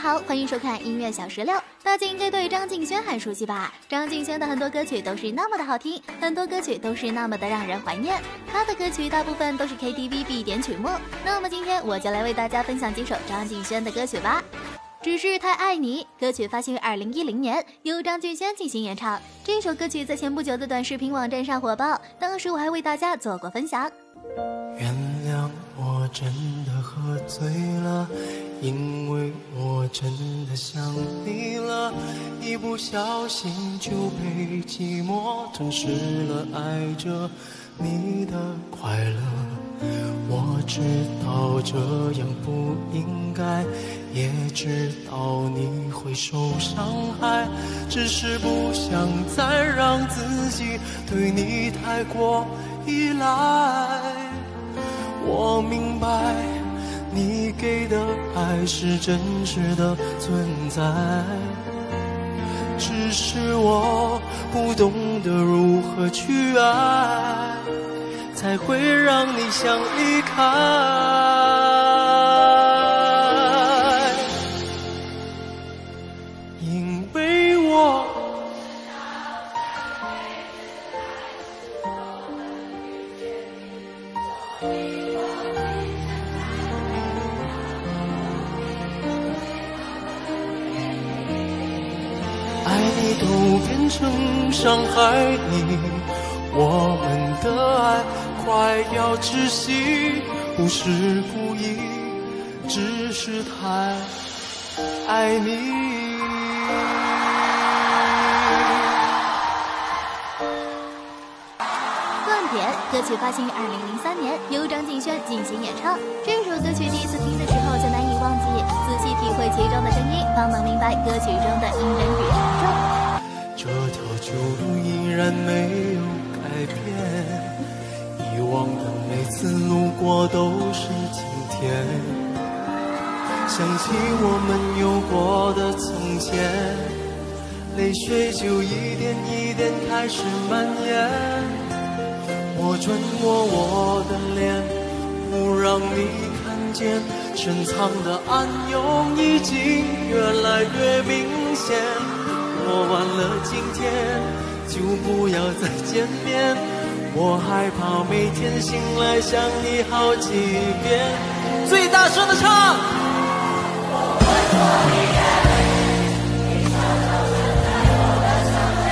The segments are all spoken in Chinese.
好，欢迎收看音乐小石榴。大家应该对张敬轩很熟悉吧？张敬轩的很多歌曲都是那么的好听，很多歌曲都是那么的让人怀念。他的歌曲大部分都是 KTV 必点曲目。那么今天我就来为大家分享几首张敬轩的歌曲吧。只是太爱你，歌曲发行于2010年，由张敬轩进行演唱。这首歌曲在前不久的短视频网站上火爆，当时我还为大家做过分享。 原谅我真的喝醉了，因为我真的想你了，一不小心就被寂寞吞噬了爱着你的快乐。我知道这样不应该，也知道你会受伤害，只是不想再让自己对你太过依赖。我明白你给的爱是真实的存在，只是我不懂得如何去爱，才会让你想离开。因为我爱你都变成伤害你，我们的爱快要窒息，不是故意，只是太爱你。 断点歌曲发行于2003年，由张敬轩进行演唱。这首歌曲第一次听的时候就难以忘记，仔细体会其中的声音，方能明白歌曲中的隐忍与沉重。 这条旧路依然没有改变，以往的每次路过都是晴天，想起我们有过的从前，泪水就一点一点开始蔓延。我转过我的脸，不让你看见，深藏的暗涌已经越来越明显。过完了今天，就不要再见面，我害怕每天醒来想你好几遍。最大声的唱，我会做你的你悄悄地在我的伤悲，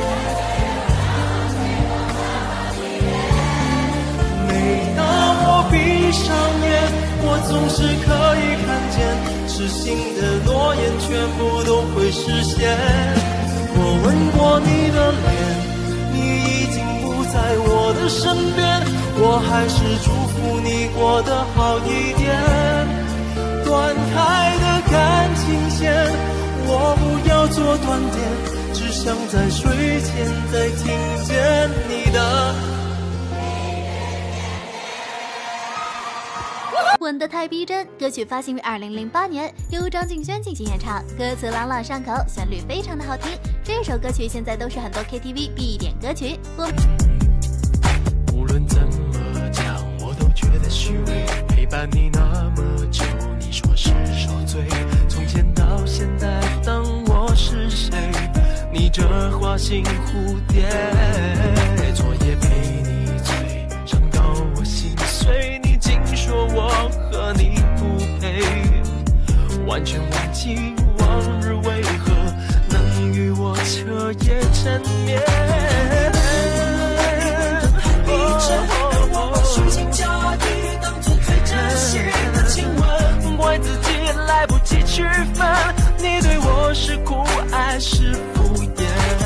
每当我闭上眼，我总是可以看见，痴心的诺言全部都会实现。我吻过你的脸，你已经不在我的身边，我还是祝福你过得好一点。断开的感情线，我不要做断点，只想在睡前再听见你的吻得太逼真，歌曲发行于2008年，由张敬轩进行演唱，歌词朗朗上口，旋律非常的好听。这首歌曲现在都是很多 KTV 必点歌曲。 无论怎么讲，我都觉得虚伪，陪伴你那么久，你说是受罪，从前到现在当我是谁？你这花心蝴蝶，昨夜陪你醉，伤到我心碎，你竟说我和你不配，完全忘记往日为何能与我彻夜缠绵。让我虚情假意当作最真心的亲吻，怪自己来不及区分，你对我是酷爱是敷衍。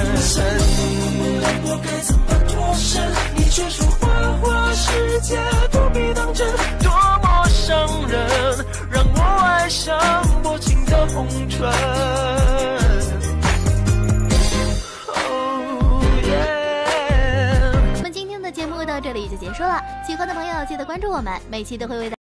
我该怎么脱身？你却说花花世界不必当真，多么伤人，让我爱上薄情的红唇。 我们今天的节目到这里就结束了，喜欢的朋友记得关注我们，每期都会为大家